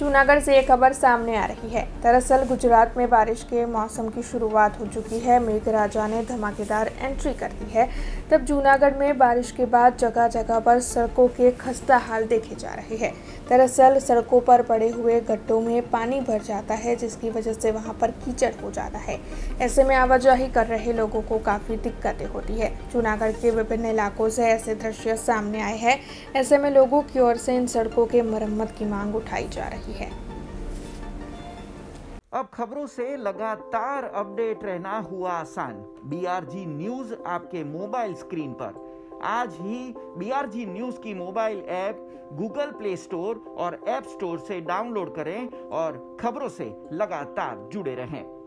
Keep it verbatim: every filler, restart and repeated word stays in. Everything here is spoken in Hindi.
जूनागढ़ से एक खबर सामने आ रही है। दरअसल गुजरात में बारिश के मौसम की शुरुआत हो चुकी है। मेघराजा ने धमाकेदार एंट्री कर दी है। तब जूनागढ़ में बारिश के बाद जगह जगह पर सड़कों के खस्ता हाल देखे जा रहे हैं। दरअसल सड़कों पर पड़े हुए गड्ढों में पानी भर जाता है, जिसकी वजह से वहां पर कीचड़ हो जाता है। ऐसे में आवाजाही कर रहे लोगों को काफी दिक्कतें होती है। जूनागढ़ के विभिन्न इलाकों से ऐसे दृश्य सामने आए हैं। ऐसे में लोगों की ओर से इन सड़कों के मरम्मत की मांग उठाई जा रही है। अब खबरों से लगातार अपडेट रहना हुआ आसान। बीआरजी न्यूज आपके मोबाइल स्क्रीन पर। आज ही बीआरजी न्यूज की mobile app Google Play Store और ऐप स्टोर से डाउनलोड करें और खबरों से लगातार जुड़े रहें।